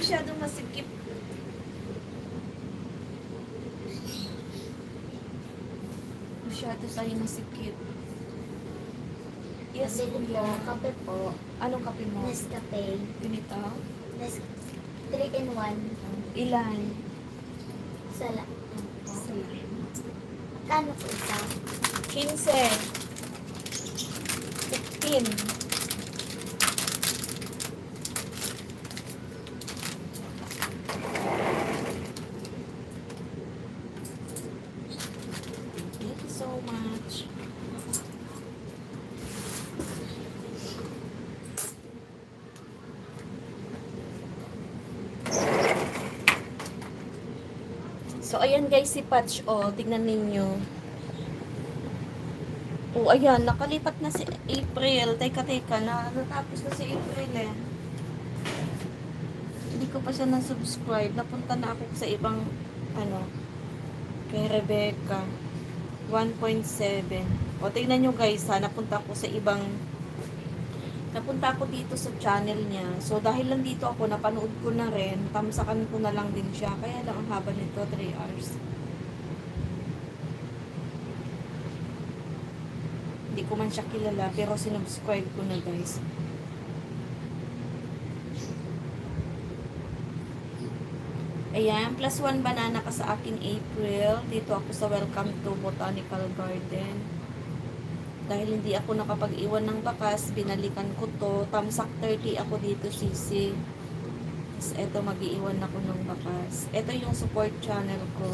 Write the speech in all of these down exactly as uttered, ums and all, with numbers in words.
masyadong masikip. Masyado sa'yo masikip. Yes, Bili po, kape po. Anong kape mo? Nescafe. Ganito? Nescafe. three in one. Ilan? Isa lang. Isa lang. Kano po isa? fifteen. fifteen. Thank you so much. So, ayan guys, si Patch, oh, tignan ninyo. Oh, ayan, nakalipat na si April. Teka, teka, na, natapos na si April, eh. Hindi ko pa siya na-subscribe. Napunta na ako sa ibang, ano, kay Rebecca. one point seven. O, tignan nyo guys, ha, napunta ako sa ibang, napunta ako dito sa channel niya. So, dahil lang dito ako, napanood ko na rin, tamsakan ko na lang din siya. Kaya lang ang haba nito, three hours. Hindi ko man siya kilala, pero sinubscribe ko na guys. Ayan, plus one banana ka sa akin, April. Dito ako sa Welcome to Botanical Garden. Dahil hindi ako nakapag-iwan ng bakas, binalikan ko to. Tamsak thirty ako dito, sisi. Tapos eto, mag-iiwan ako ng bakas. Eto yung support channel ko.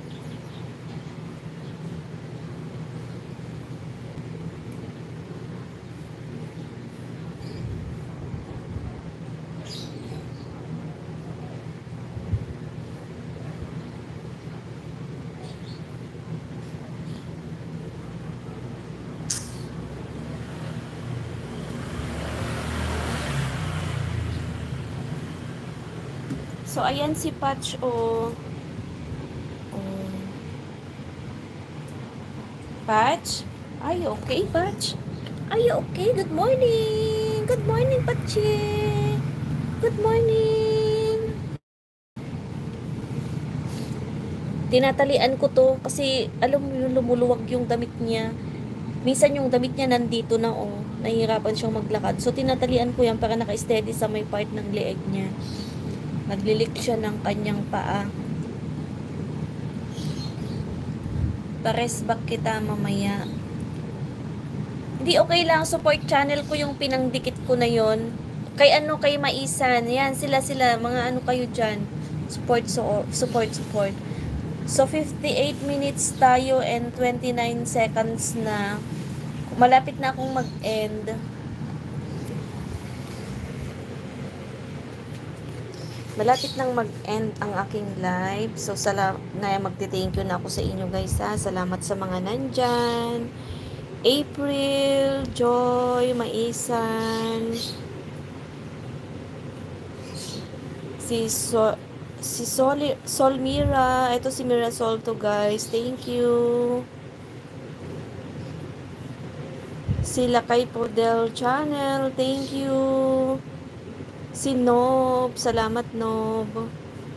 So, ayan si Patch, oh. Oh. Patch? Are you okay, Patch? Are you okay? Good morning! Good morning, Patchy! Good morning! Tinatalian ko to kasi, alam mo yung lumuluwag yung damit niya. Minsan yung damit niya nandito na, oh. Nahihirapan siyang maglakad. So, tinatalian ko yan para naka-steady sa may part ng leeg niya. Naglilik siya ng kanyang paa. Pares back kita mamaya. Hindi, okay lang. Support channel ko yung pinangdikit ko na yon. Kay ano, kay Maisan. Yan, sila sila. Mga ano kayo dyan. Support, so, support, support. So, fifty-eight minutes tayo and twenty-nine seconds na. Malapit na akong mag-end. Malapit nang mag-end ang aking live. So, sala ngayon magti-thank you na ako sa inyo guys, ha. Salamat sa mga nandyan. April, Joy, Maisan, si So, si Sol, Solmira, ito si Mirasol to guys. Thank you. Sila kay Podel Channel. Thank you. Si Nob, salamat Nob.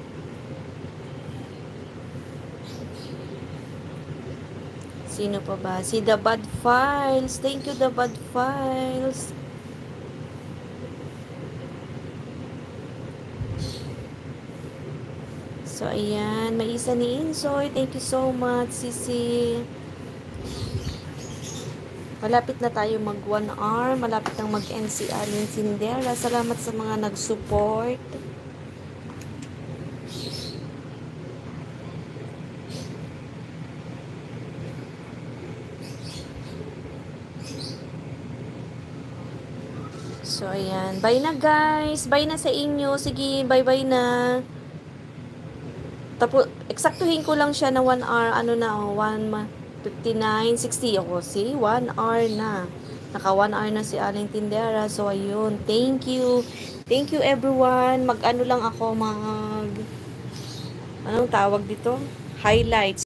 Sino pa ba? Si The Bad Files. Thank you, The Bad Files. So, ayan. May isa ni Insoy. Thank you so much, Sisi. Malapit na tayo mag one hour. Malapit nang mag-end si Alin Sindera. Salamat sa mga nag-support. So, ayan. Bye na guys. Bye na sa inyo. Sige, bye-bye na. Tapos, eksaktuhin ko lang siya na one hour. Ano na, oh, one fifty-nine, sixty ako. See? one hour na. Naka one hour na si Aling Tindera. So, ayun. Thank you. Thank you, everyone. Mag-ano lang ako, mag... Anong tawag dito? Highlights.